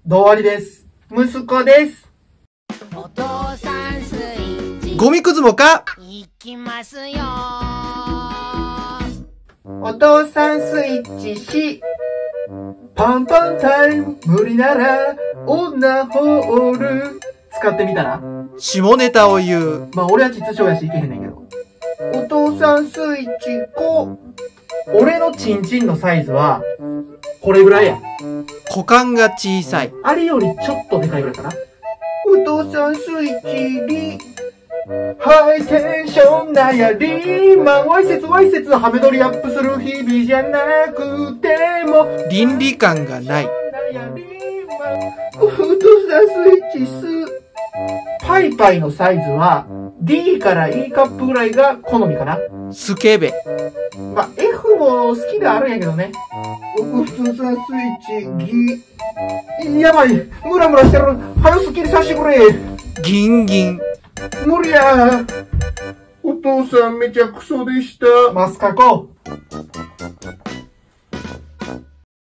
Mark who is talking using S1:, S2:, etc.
S1: どうわりです。息子です。
S2: お父さんスイッチ
S3: ゴミくずもか
S2: いきますよ。
S1: お父さんスイッチし、パンパンタイム無理なら女ホール使ってみたら。
S3: 下ネタを言う。
S1: まあ俺は秩序やしいけへんねんけど。お父さんスイッチ5。俺のチンチンのサイズはこれぐらいや。
S3: 股間が小さい。
S1: あれよりちょっとでかいぐらいかな。お父さんスイッチにハイテンションなやりまんわいせつハメ撮りアップする日々じゃなくても
S3: 倫理観がない。
S1: お父さんスイッチスパイパイのサイズは D から E カップぐらいが好みかな。
S3: スケベ。
S1: まあ F も好きではあるんやけどね。お父さんスイッチギやばいムラムラしてる。はよスッキリさせてくれ。
S3: ギンギン。
S1: 無理や。お父さんめちゃクソでした。マスカコ。